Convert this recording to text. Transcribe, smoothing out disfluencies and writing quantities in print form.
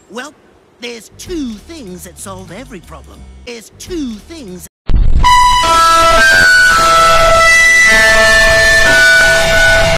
Well, there's two things that solve every problem. There's two things